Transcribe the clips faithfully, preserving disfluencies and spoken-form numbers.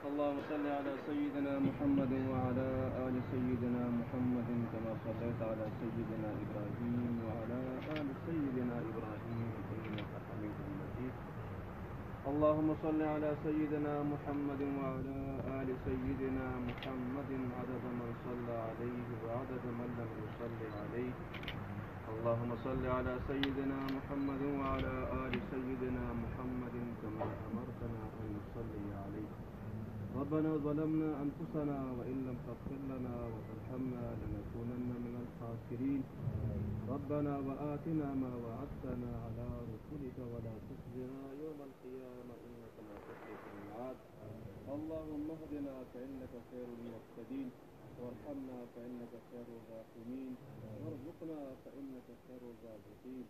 اللهم صل على سيدنا محمد وعلى آل سيدنا محمد كما صليت على سيدنا إبراهيم وعلى آل سيدنا إبراهيم إنك حميد مجيد. اللهم صل على سيدنا محمد وعلى آل سيدنا محمد عدد من صلى عليه وعدد من لم يصل عليه. اللهم صل على سيدنا محمد وعلى آل سيدنا محمد كما أمرتنا أن نصلي عليه. ربنا ظلمنا أنفسنا وإن لم تغفر لنا وترحمنا لنكونن من الخاسرين. ربنا وآتنا ما وعدتنا على رسلك ولا تخزنا يوم القيامة إنك لا تخلف الميعاد. اللهم اهدنا فإنك خير المهتدين، وارحمنا فإنك خير الراحمين، وارزقنا فإنك خير الرازقين،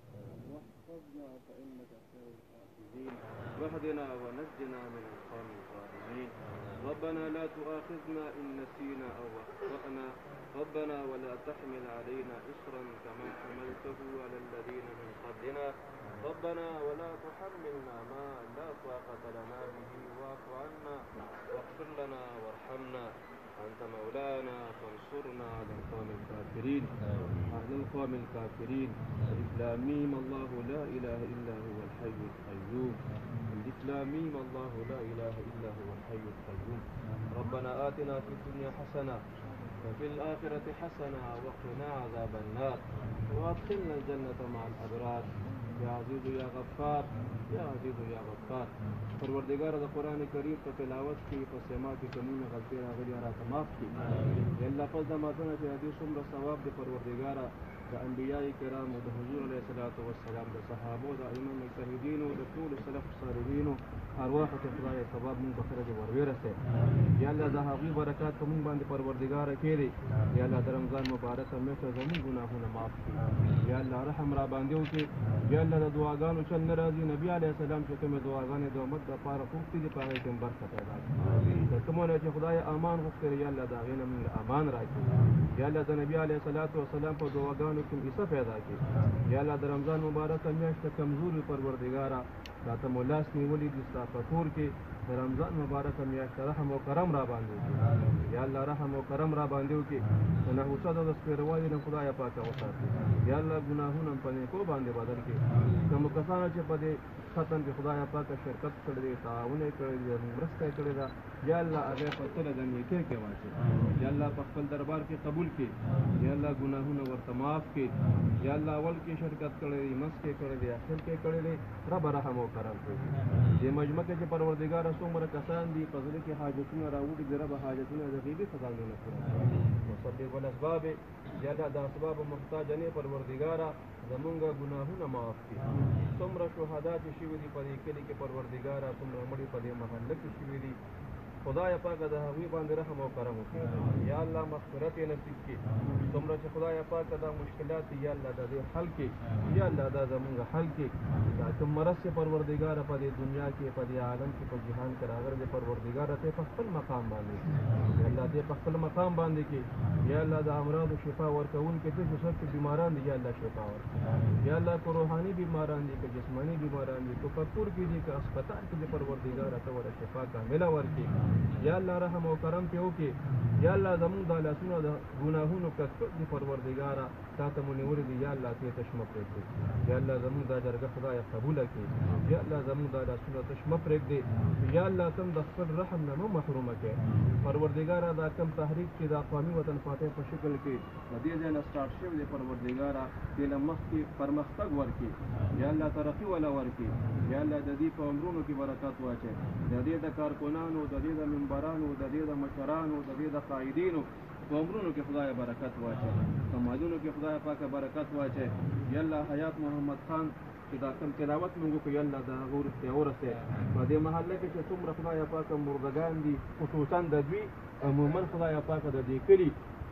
واحفظنا فإنك خير الحافظين، واهدنا ونجنا من القوم الظالمين. ربنا لا تؤاخذنا إن نسينا أو أخطأنا. ربنا ولا تحمل علينا إصرا كما حملته على الذين من قبلنا. ربنا ولا تحملنا ما لا طاقة لنا به واعف عنا واغفر لنا وارحمنا أنت مولانا فانصرنا على القوم الكافرين. على القوم الكافرين. الإسلاميم الله لا إله إلا هو الحي القيوم. الإسلاميم الله لا إله إلا هو الحي القيوم. ربنا آتنا في الدنيا حسنة وفي الآخرة حسنة وقنا عذاب النار وأدخلنا الجنة مع الأبرار یا عزیز یا غفار یا عزیز یا غفار. پروردگار د قرآن کریم په تلاوت کې په سما کې کمونه غلطي راغلي راته معاف کړي. یا الله پس د ماتونه چې دې څومره ثواب د پروردگار د انبیاء کرام او د حضور علیه الصلاۃ والسلام د صحابو د ائمه مجتهدین او د ټول سلف صالحین ارواح ته خدای ثواب مونږ په خیر ور ورسه. یا الله د هغوی برکات په مونږ باندې پروردگار کړي. یا الله د رمضان مبارک میاشت زموږ ګناهونه معاف کړي. یا الله رحم را باندې وکړي. یا الله د دعاګانو چل نه راځي. نبی علیه السلام چې کومې دعاګانې د امت دپاره غوښتي دي په هغې کې هم برکت پیدا کړي. د کومو نه چې خدای امان غوښتلی یا الله د هغې نه مونږ امان راکړي. یا الله د نبي علیه الصلاۃ والسلام په دعاګانو کې حصه پیدا کړي. یا الله د رمضان مبارکه میاشت کمزوري پروردګاره تا ته مو لاس نیولي دي ستا په کور کې د رمضان مبارکه میاشت رحم او کرم را باندې وکړي. یا الله رحم او کرم را باندې وکړي. د نحوست او د سپېروالي نه خدایه پاکه وساتي. یا الله ګناهونه په نیکو باندې بدل کړي. کومو کسانو چې په دې ختم کې خدایه پاکه شرکت کړی دی، تعاون یې کړی دی، مرسته یې کړې ده، یا الله هغې په تله د نیکۍ کې واچوي. یا الله په خپل دربار کې قبول کړي. یا الله ګناهونه ورته معاف کړي. یا الله اول کې شرکت کړی دی، منځ کې کړی دی، اخر کې کړی دی. رب رحم او کرم کوي. دې مجمع کې چې پروردګاره څومره کسان دي په زړه کې حاجتونه راوړي دي، رب حاجتونه د غیبي خزانو نه پوره کړي. مسبب الاسباب یا الله د اسباب محتاج نه پروردګاره زمونږ ګناهونه معاف کړي. څومره شهدا چې شوي دي په دې کلي کې پروردګاره، څومره مړي په دې محله کې شوي دي، خدای پاک د هغوی باندې رحم او کرم وکړي. یا الله مغفرت یې نصیب کړي. څومره چې خدای پاک دا مشکلات دي یا الله د دې حل کړي. یا الله دا زمونږ حل کړي. دا کوم مرض چې پروردګاره په دې دنیا کې په دې عالم کې په جهان کې راغلی دی پروردګاره ته په خپل مقام باندې یا الله دې په خپل مقام باندې کې یا الله د امراضو شفا ورکوونکي دې چې څوک بیماران دي یا الله شفا ورکړي. یا الله که روحاني بیماران دي که جسماني بیماران دي که په کور کې دي که هسپتال کې دي پروردګاره ته ورته شفا کامله ورکړي. یا الله رحم او کرم پې وکړي. یا الله زمونږ دا لاسونه د ګناهونو کڅکټ دي پروردګاره تا ته مو نیولي دي. یا الله تې تش مه پرېږدي. یا الله زمونږ دا جرګه خدایه قبوله کړي. یا الله زمونږ دا لاسونه تش مه پرېږدي. یا الله ته د خپل رحم نه مه محرومه کړي. پروردګاره دا کم تحریک چې دا قومي وطن فاتح په شکل کې د دې ځای نه سټارټ شوی دی پروردګاره دې له مخکې پرمختګ ورکړي. یا الله ترقي وله ورکړي. یا الله د دې په عمرونو کې برکت واچوي. د دې د کارکنانو، د دې د منبرانو، د دې د مشرانو، د دې د قائدینو په عمرونو کې خدای برکت واچوي. په مالونو کې خدای پاکه برکت واچوي. یا الله حیات محمد خان چې دا کوم تلاوت موږ وکړو یا الله د هغه وروسته ورسوي. په دې محله کې چې څومره خدای پاکه مردګان دي خصوصا د دوی عموما خدای پاکه د دې کلي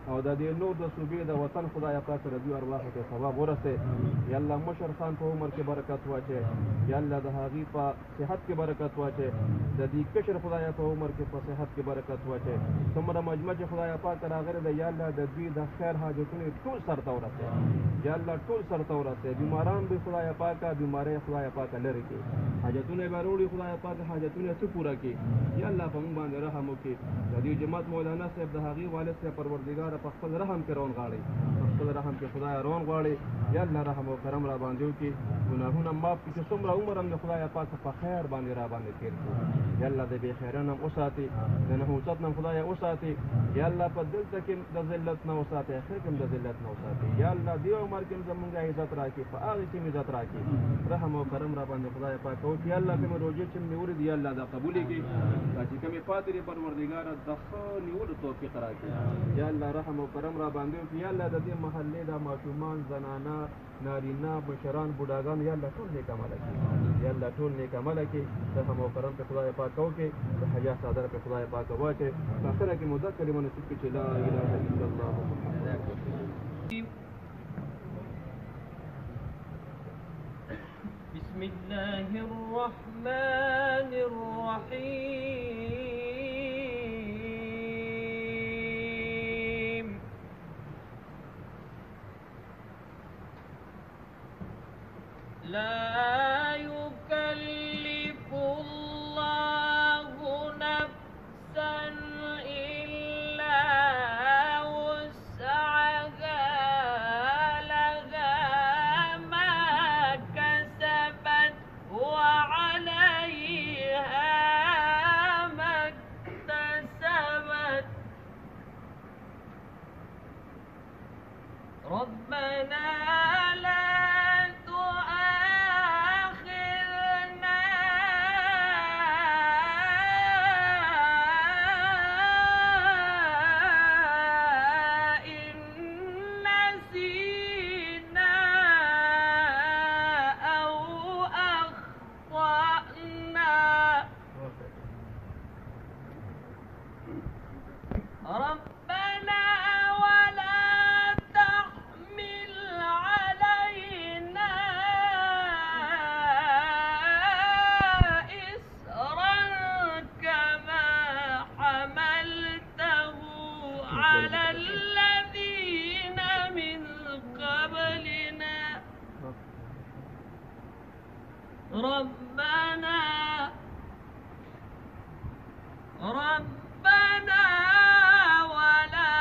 او د دې نور د صوبې د وطن خدای پاک رضی ارواحو ته ثواب ورسې. یا الله مشر خان په عمر کې برکت واچې، یا الله د هغې په صحت کې برکت واچې، د دې کشر خدای په عمر کې په صحت کې برکت واچې. څومره مجمع چې خدای پاک راغلی دی یا الله د دوی د خیر حاجتونه ټول سرته ورسې، یا الله ټول سرته ورسې. بیماران به خدای پاکه بیماری خدای پاکه لرې کړي، حاجتونه به راوړي خدای پاک حاجتونه څه پوره کړي. یا الله په موږ باندې رحم وکړي. د دې جماعت مولانا صاحب د هغې والد صاحب پروردګار په خپل رحم کې رون غواړي، په خپل رحم کې خدای رون غواړي. یا الله رحم او کرم را باندې وکړي، ګناهونه معاف کړي. چې څومره عمر هم د خدای پاک په خیر باندې را باندې تېر کړي. یا الله د بې خیران هم وساتي، د نحوست نه خدای وساتي. یا الله په دلته کې د ذلت نه وساتي، اخر کې هم د ذلت نه وساتي. یا الله دې عمر کې زمونږ عزت راکړي، په هغې کې مې عزت راکړي. رحم او کرم را باندې خدای پاک وکړي. یا الله کومې روژې چې مې نیولې دي یا الله دا قبولې کړي، دا چې کومې پاتې دي پروردګاره د ښه نیولو توفیق راکړي. یا الله رحم او کرم را باندې وکړي. یا الله د دې محلې دا ماشومان، زنانه، نارینه، مشران، بوډاګان یا الله ټول نیک عمله کړي. یا الله ټول نیک عمله کړي. رحم او کرم په خدای پاک وکړي، د حیا څادر په خدای پاک واچوي. په آخره کې مو دا کلمه نصیب کړي چې لا اله الا الله محمد رسول الله. بسم الله الرحمن الرحيم. لا يكلف الله نفسا إلا وسعها، لها ما كسبت وعليها ما اكتسبت. ربنا لا ربنا ولا تحمل علينا إصرا كما حملته على الذين من قبلنا. ربنا ربنا ولا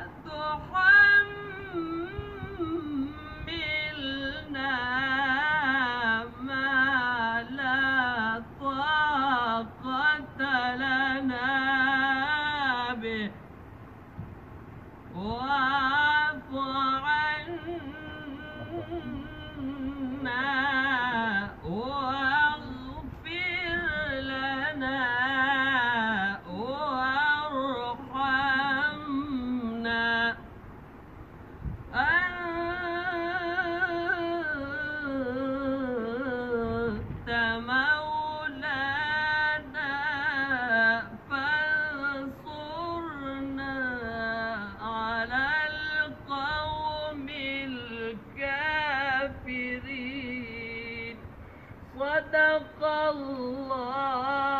تحملنا ما لا طاقة لنا به، واعف عنا واغفر لنا وارحمنا. أنت مولانا فانصرنا على القوم الكافرين. صدق الله